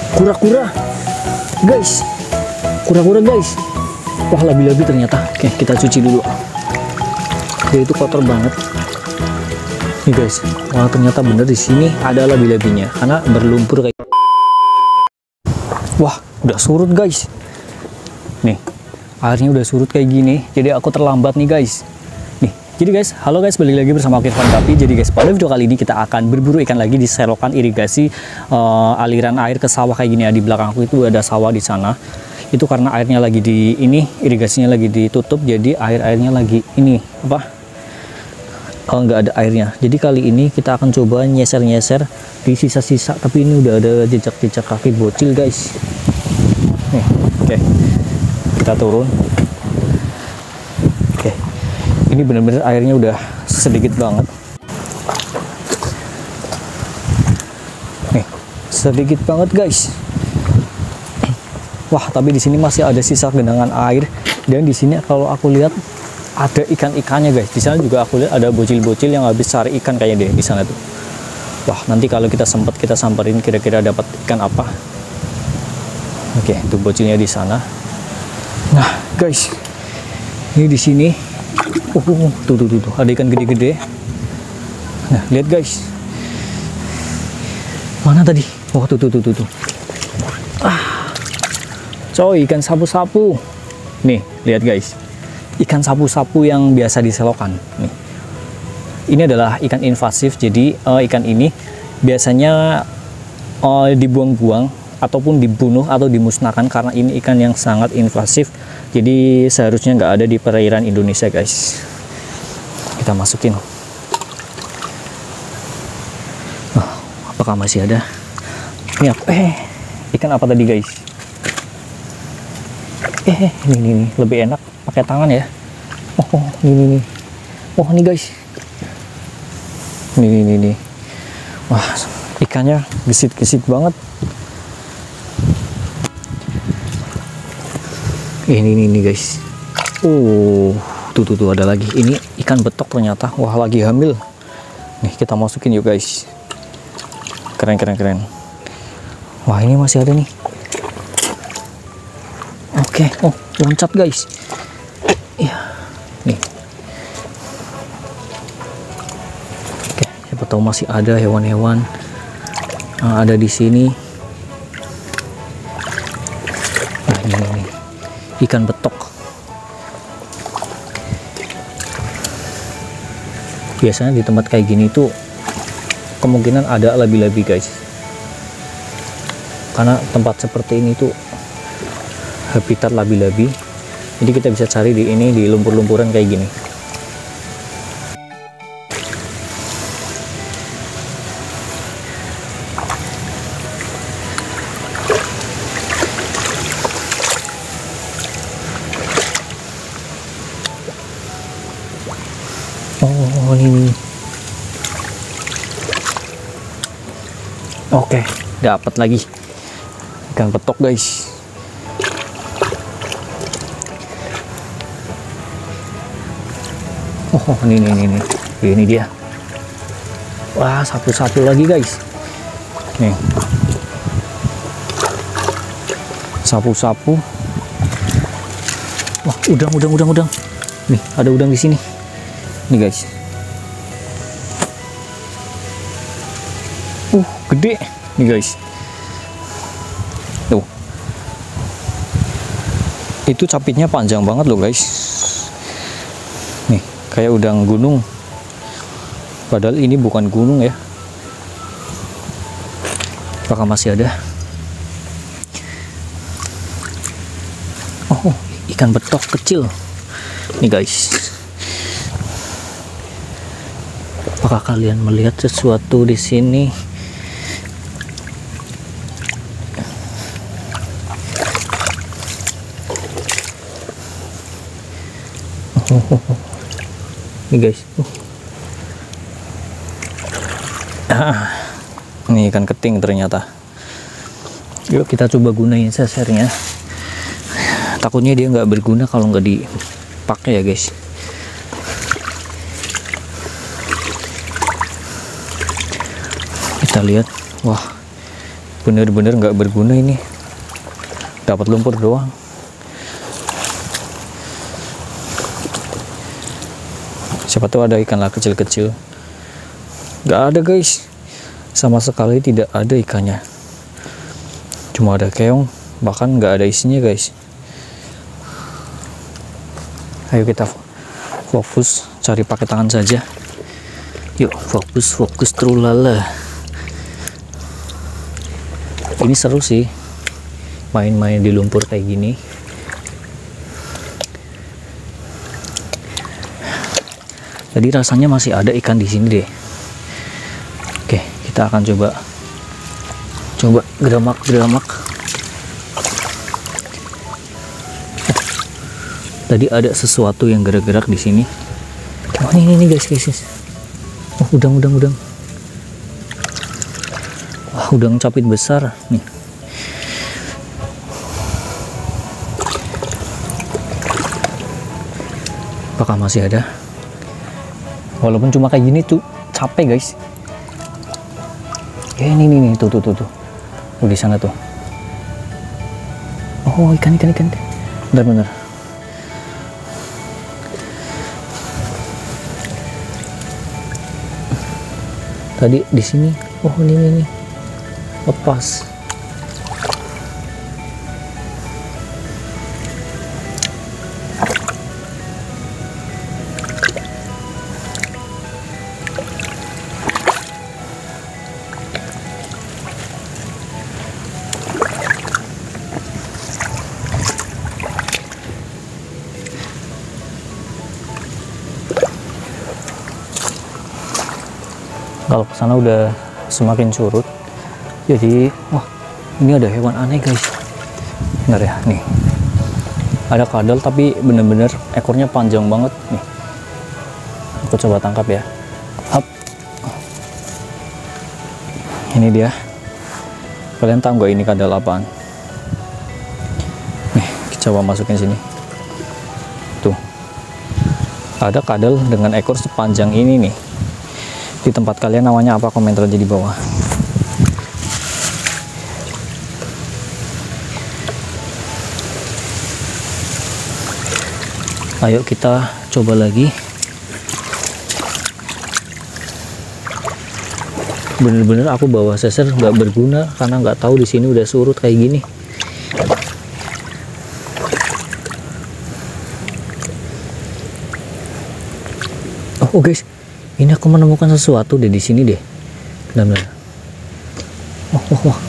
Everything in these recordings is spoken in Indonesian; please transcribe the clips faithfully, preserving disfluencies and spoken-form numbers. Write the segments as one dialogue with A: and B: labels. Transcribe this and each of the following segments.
A: kura-kura guys, kura-kura guys. Wah, labi-labi ternyata. Oke, kita cuci dulu. Dia itu kotor banget nih guys. Wah, ternyata bener di sini ada labi-labinya karena berlumpur kayak. Wah, udah surut guys. Nih, airnya udah surut kayak gini. Jadi aku terlambat nih guys. Nih, jadi guys, halo guys, balik lagi bersama aku Irfan Kapi. Jadi guys, pada video kali ini kita akan berburu ikan lagi di selokan irigasi uh, aliran air ke sawah kayak gini ya. Di belakangku itu ada sawah di sana. Itu karena airnya lagi di ini, irigasinya lagi ditutup, jadi air-airnya lagi ini apa? Oh, nggak ada airnya. Jadi kali ini kita akan coba nyeser-nyeser di sisa-sisa, tapi ini udah ada jejak-jejak kaki bocil guys. Nih, oke. Kita turun. Oke. Ini bener-bener airnya udah sedikit banget. Nih, sedikit banget guys. Wah, tapi di sini masih ada sisa genangan air, dan di sini kalau aku lihat ada ikan-ikannya guys. Di sana juga aku lihat ada bocil-bocil yang habis cari ikan kayaknya deh di sana tuh. Wah, nanti kalau kita sempat kita samperin kira-kira dapat ikan apa. Oke, itu bocilnya di sana. Nah, guys. Ini di sini. Uh, uh, tuh, tuh, tuh, tuh, ada ikan gede-gede. Nah, lihat guys. Mana tadi? Wah, tuh, tuh, tuh, tuh, tuh. Ah. Coy, ikan sapu-sapu. Nih, lihat guys. Ikan sapu-sapu yang biasa diselokan. Nih. Ini adalah ikan invasif. Jadi uh, ikan ini biasanya uh, dibuang-buang ataupun dibunuh atau dimusnahkan karena ini ikan yang sangat invasif. Jadi seharusnya nggak ada di perairan Indonesia guys. Kita masukin. Oh, apakah masih ada? Ini apa? Eh, ikan apa tadi guys? Eh, ini, ini, ini lebih enak pakai tangan ya. Oh, oh ini, ini. Oh, ini guys. Ini, ini, ini. Wah, ikannya gesit-gesit banget. Ini, ini, ini guys. Oh, tuh, tuh, tuh ada lagi. Ini ikan betok ternyata. Wah, lagi hamil. Nih, kita masukin yuk guys. Keren, keren, keren. Wah, ini masih ada nih. Oke, oh, loncat guys. Iya, nih. Oke, siapa tahu masih ada hewan-hewan nah, ada di sini. Nah, ini, ini ikan betok. Biasanya di tempat kayak gini tuh kemungkinan ada labi-labi guys. Karena tempat seperti ini tuh habitat labi-labi, jadi kita bisa cari di ini di lumpur-lumpuran kayak gini. Oh, ini. Oke, dapat lagi ikan betok guys. Oh, ini, ini, ini, ini dia. Wah, satu-satu lagi guys. Nih, sapu-sapu. Wah, udang, udang, udang, udang. Nih, ada udang di sini. Nih guys. Uh, gede. Nih guys. Tuh. Itu capitnya panjang banget loh guys. Nih, kayak udang gunung. Padahal ini bukan gunung ya. Apakah masih ada? Oh, ikan betok kecil. Nih guys. Apakah kalian melihat sesuatu di sini? Oh, oh, oh. Ini guys. Uh. Ah, ini ikan keting ternyata. Yuk kita coba gunain sesernya. Takutnya dia nggak berguna kalau nggak dipakai ya guys. Kita lihat. Wah, bener-bener nggak berguna ini, dapat lumpur doang. Siapa tahu ada ikan lah kecil-kecil. Nggak ada guys, sama sekali tidak ada ikannya, cuma ada keong, bahkan nggak ada isinya guys. Ayo kita fokus cari pakai tangan saja. Yuk fokus fokus trulala. Ini seru sih main-main di lumpur kayak gini. Jadi rasanya masih ada ikan di sini deh. Oke, kita akan coba coba geramak-geramak. Tadi ada sesuatu yang gerak-gerak di sini. Oh ini nih guys, guys, guys. Oh udang, udang, udang. Wah udang capit besar nih. Apakah masih ada? Walaupun cuma kayak gini tuh capek guys. Ya ini nih, nih tuh tuh tuh tuh. Oh di sana tuh. Oh ikan ikan ikan. Benar-benar. Tadi di sini. Oh ini ini nih. Lepas. Kalau ke sana udah semakin surut, jadi wah ini ada hewan aneh guys. Bener ya, nih ada kadal tapi bener-bener ekornya panjang banget nih. Aku coba tangkap ya. Up. Ini dia. Kalian tahu nggak ini kadal apaan? Nih coba masukin sini. Tuh ada kadal dengan ekor sepanjang ini nih. Di tempat kalian namanya apa? Komentar aja di bawah. Ayo kita coba lagi. Bener-bener aku bawa seser nggak berguna karena nggak tahu di sini udah surut kayak gini. Oh guys, ini aku menemukan sesuatu deh di sini deh. Benar-benar. Wah, wah, wah.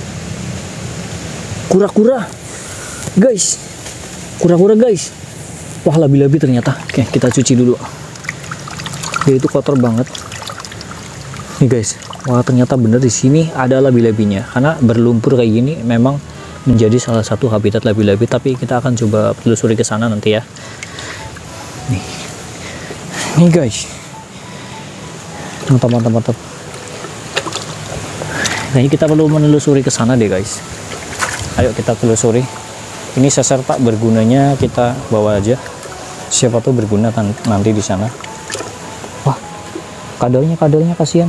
A: Kura-kura. Guys. Kura-kura, guys. Wah, labi-labi ternyata. Oke, kita cuci dulu. Dia itu kotor banget. Nih, guys. Wah, ternyata bener di sini ada labi-labinya. Karena berlumpur kayak gini memang menjadi salah satu habitat labi-labi, tapi kita akan coba telusuri ke sana nanti ya. Nih. Nih, guys. Mantap, mantap, mantap. Kayaknya kita perlu menelusuri ke sana deh guys. Ayo kita telusuri. Ini seser tak bergunanya kita bawa aja. Siapa tuh berguna nanti di sana. Wah, kadalnya kadalnya kasihan.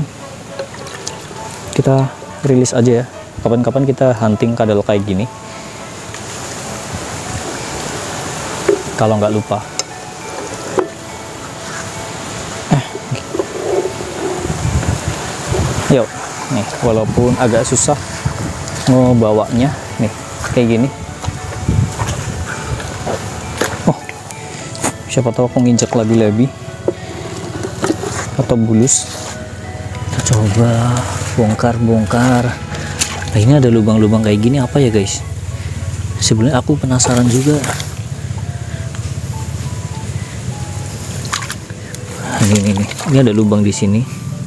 A: Kita rilis aja ya. Kapan-kapan kita hunting kadal kayak gini. Kalau nggak lupa. Yuk, nih walaupun agak susah ngebawanya, nih kayak gini. Oh, siapa tahu aku nginjek labi-labi atau bulus. Kita coba bongkar-bongkar. Nah ini ada lubang-lubang kayak gini apa ya guys? Sebenarnya aku penasaran juga. Ini ini ini, ini ada lubang di sini.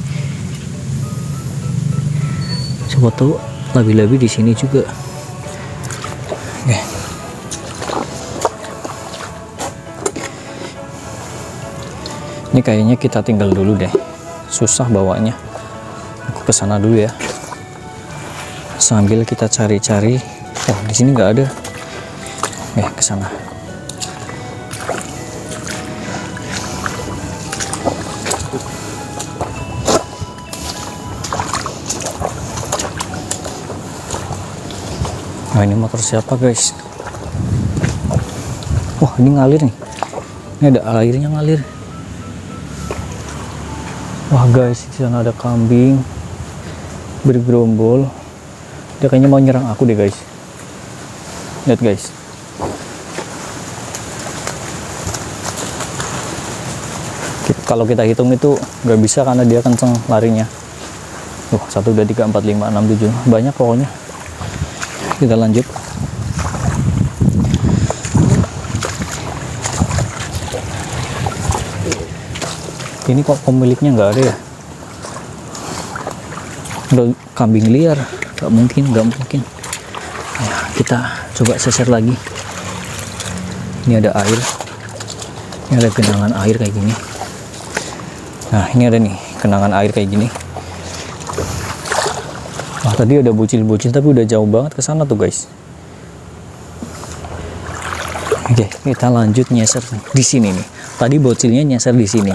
A: Siapa tahu labi-labi di sini juga. Oke. Ini kayaknya kita tinggal dulu deh. Susah bawanya. Aku ke sana dulu ya. Sambil kita cari-cari. Oh, di sini nggak ada. Oke, ke sana. Nah, ini motor siapa guys? Wah, ini ngalir nih. Ini ada airnya ngalir. Wah guys, di sana ada kambing bergerombol. Dia kayaknya mau nyerang aku deh guys. Lihat guys. Kalau kita hitung itu nggak bisa karena dia kenceng larinya. Wah, satu, dua, tiga, empat, lima, enam, tujuh. Banyak pokoknya. Kita lanjut. Ini kok pemiliknya nggak ada ya? Udah kambing liar. Nggak mungkin, nggak mungkin. Ya, kita coba seser lagi. Ini ada air. Ini ada genangan air kayak gini. Nah, ini ada nih genangan air kayak gini. Wah, tadi ada bocil-bocil tapi udah jauh banget ke sana tuh guys. Oke, kita lanjut nyeser di sini nih. Tadi bocilnya nyeser di sini.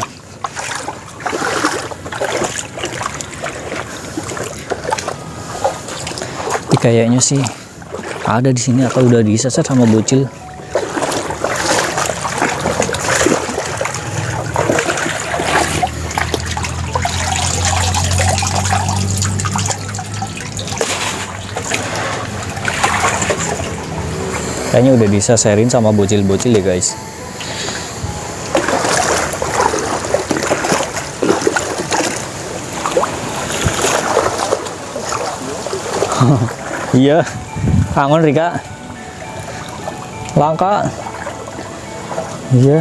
A: Ini kayaknya sih ada di sini atau udah diseser sama bocil. Kayaknya udah diseserin sama bocil-bocil ya guys. Iya, kangen Rika. Langka. Iya.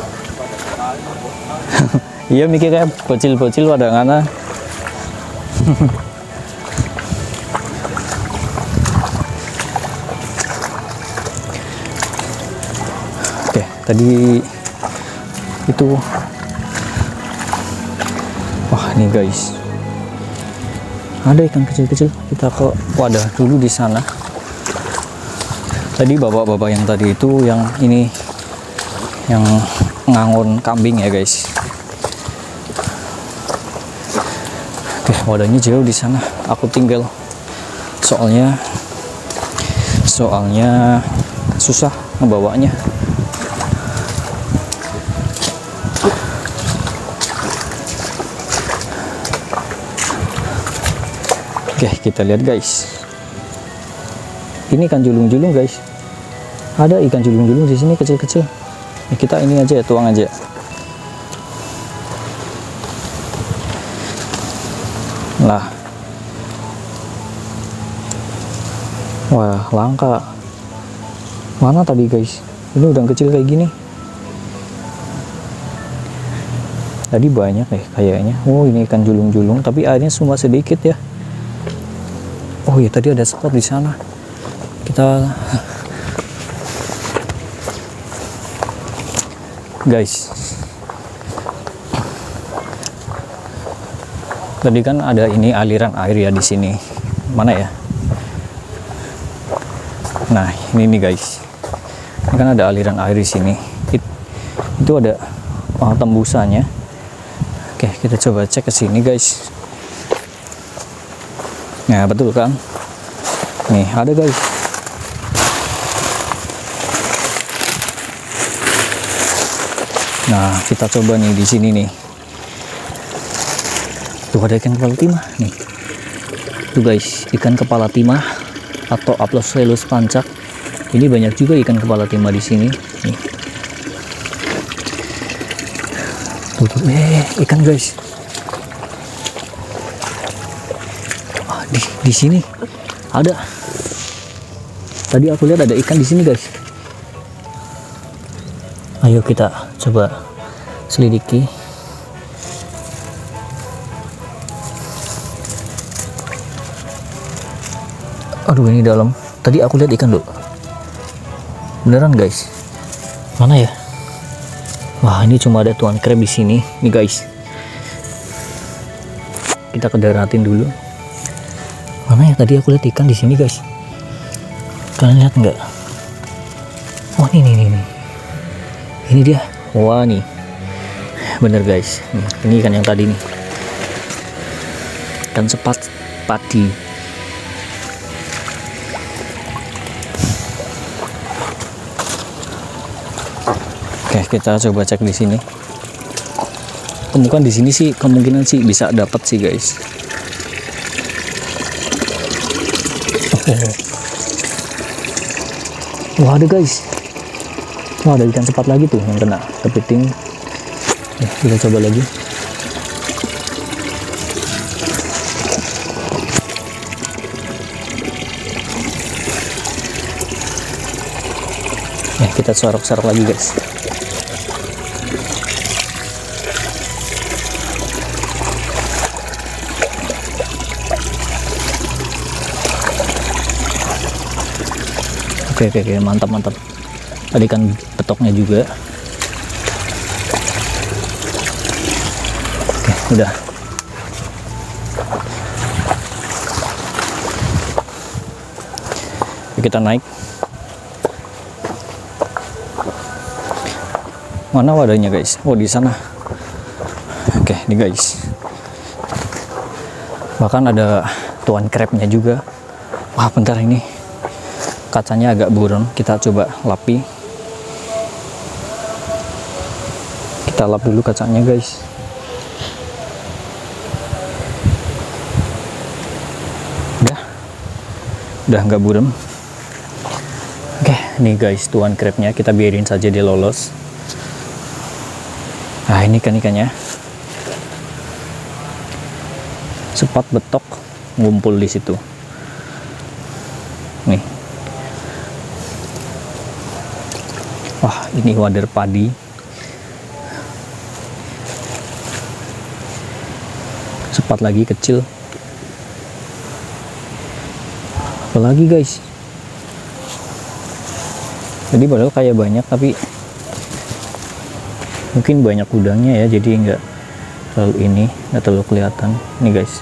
A: Iya mikirnya bocil-bocil pada ngana. Oke, tadi itu. Wah, ini guys. Ada ikan kecil-kecil. Kita ke wadah dulu di sana. Tadi bapak-bapak yang tadi itu yang ini yang ngangon kambing ya guys. Oke, wadahnya jauh di sana. Aku tinggal. Soalnya soalnya susah ngebawanya. Oke, kita lihat guys. Ini ikan julung-julung guys. Ada ikan julung-julung di sini kecil-kecil. Nah, kita ini aja ya, tuang aja. Lah. Wah, langka. Mana tadi guys? Ini udang kecil kayak gini. Tadi banyak nih kayaknya. Oh, ini ikan julung-julung, tapi airnya cuma sedikit ya. Oh ya, tadi ada spot di sana. Kita guys. Tadi kan ada ini aliran air ya di sini. Mana ya? Nah, ini nih guys. Ini kan ada aliran air di sini. It, itu ada oh, tembusannya. Oke, kita coba cek ke sini guys. Nah, betul kan? Nih, ada guys. Nah, kita coba nih di sini nih. Tuh ada ikan kepala timah nih. Tuh guys, ikan kepala timah atau Aploselus pancak. Ini banyak juga ikan kepala timah di sini. Nih. Tuh, tuh, eh, ikan guys. Di, di sini ada. Tadi aku lihat ada ikan di sini guys. Ayo kita coba selidiki. Aduh, ini dalam. Tadi aku lihat ikan loh. Beneran guys. Mana ya? Wah, ini cuma ada tuan crab di sini nih guys. Kita kedaratin dulu. Mana ya, tadi aku lihat ikan di sini guys. Kalian lihat nggak? Oh, ini nih, nih, ini dia. Wah, nih bener guys. Nih, ini ikan yang tadi nih, ikan sepat padi. Oke, kita coba cek di sini. Temukan di sini sih kemungkinan sih bisa dapat sih guys. Wah, ada guys. Wah, ada ikan sepat lagi tuh yang kena kepiting. Ya, kita coba lagi. Ya, kita sorok-sorok lagi guys. Oke, oke, oke, mantap, mantap. Ada ikan petoknya juga. Oke, udah. Oke, kita naik. Mana wadahnya guys? Oh, di sana. Oke, ini guys. Bahkan ada tuan crabnya juga. Wah, bentar, ini kacanya agak buron. Kita coba lapi. Kita lap dulu kacanya guys. Udah, udah nggak buram. Oke, nih guys tuan crabnya, kita biarin saja dia lolos. Nah, ini kan ikannya. Sepat betok ngumpul di situ. Nih. Wah, ini wader padi. Sepat lagi kecil. Apalagi guys. Jadi padahal kayak banyak, tapi mungkin banyak udangnya ya, jadi enggak terlalu ini, enggak terlalu kelihatan. Nih guys.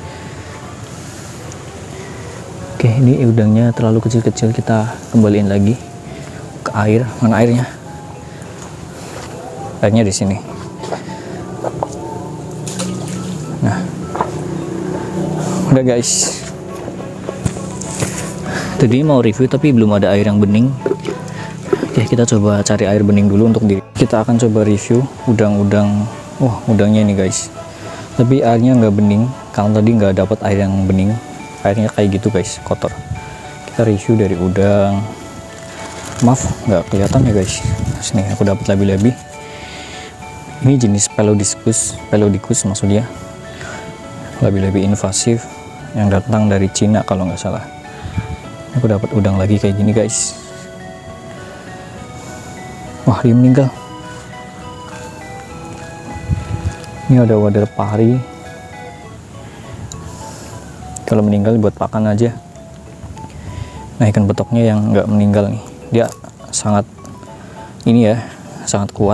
A: Oke, ini udangnya terlalu kecil-kecil, kita kembaliin lagi ke air. Mana airnya? Airnya di sini. Nah, udah guys. Tadi mau review tapi belum ada air yang bening. Oke, kita coba cari air bening dulu untuk diri. Kita akan coba review udang-udang. Wah, udangnya ini guys. Tapi airnya nggak bening, karena tadi nggak dapat air yang bening. Airnya kayak gitu guys, kotor. Kita review dari udang. Maaf, nggak kelihatan ya guys. Sini aku dapat labi-labi. Ini jenis Pelodicus, Pelodicus maksudnya. Labi-labi invasif yang datang dari Cina kalau nggak salah. Aku dapat udang lagi kayak gini guys. Wah, dia meninggal. Ini ada wader pari. Kalau meninggal buat pakan aja. Nah, ikan betoknya yang nggak meninggal nih, dia sangat ini ya, sangat kuat.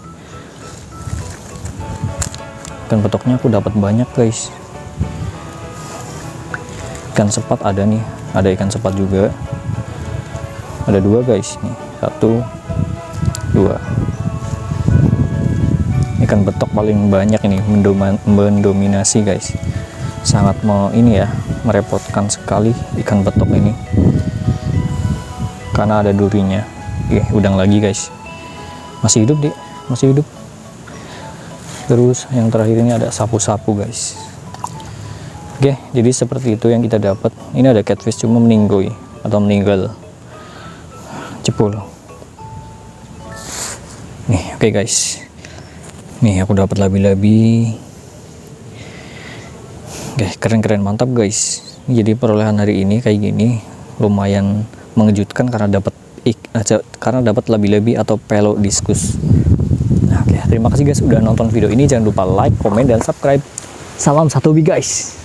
A: Ikan betoknya aku dapat banyak guys. Ikan sepat ada nih, ada ikan sepat juga. Ada dua guys nih, satu, dua. Ikan betok paling banyak ini, mendominasi guys. Sangat mau ini ya, merepotkan sekali ikan betok ini karena ada durinya. Oke, udang lagi guys, masih hidup deh, masih hidup. Terus yang terakhir ini ada sapu-sapu guys. Oke, jadi seperti itu yang kita dapat. Ini ada catfish cuma meninggoy atau meninggal, jebol. Nih, oke guys, nih aku dapat labi-labi. Oke, keren-keren, mantap guys. Jadi perolehan hari ini kayak gini lumayan mengejutkan karena dapat karena dapat labi-labi atau Pelodicus. Nah, oke, terima kasih guys udah nonton video ini. Jangan lupa like, komen, dan subscribe. Salam satu hobi guys.